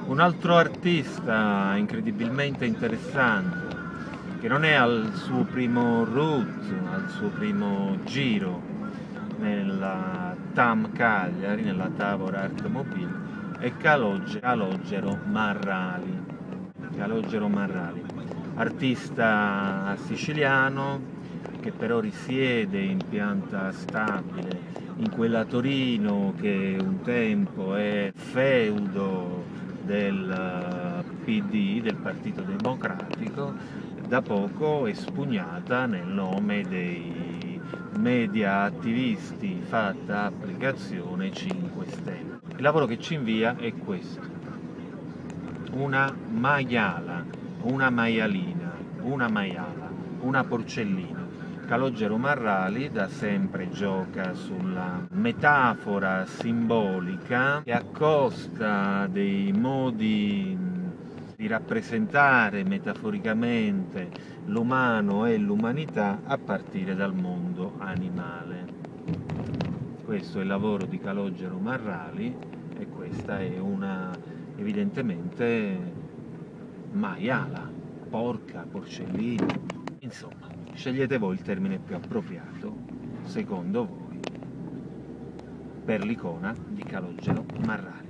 Un altro artista incredibilmente interessante, che non è al suo primo route, al suo primo giro nella TAM Cagliari, nella Tavor Art Mobile, è Calogero Marrali. Calogero Marrali, artista siciliano che però risiede in pianta stabile in quella Torino che un tempo è feudo del PD, del Partito Democratico, da poco espugnata nel nome dei media attivisti fatta applicazione 5 Stelle. Il lavoro che ci invia è questo: una maiala, una maialina, una maiala, una porcellina. Calogero Marrali da sempre gioca sulla metafora simbolica e accosta dei modi di rappresentare metaforicamente l'umano e l'umanità a partire dal mondo animale. Questo è il lavoro di Calogero Marrali e questa è una, evidentemente, maiala, porca, porcellina, insomma, scegliete voi il termine più appropriato, secondo voi, per l'icona di Calogero Marrali.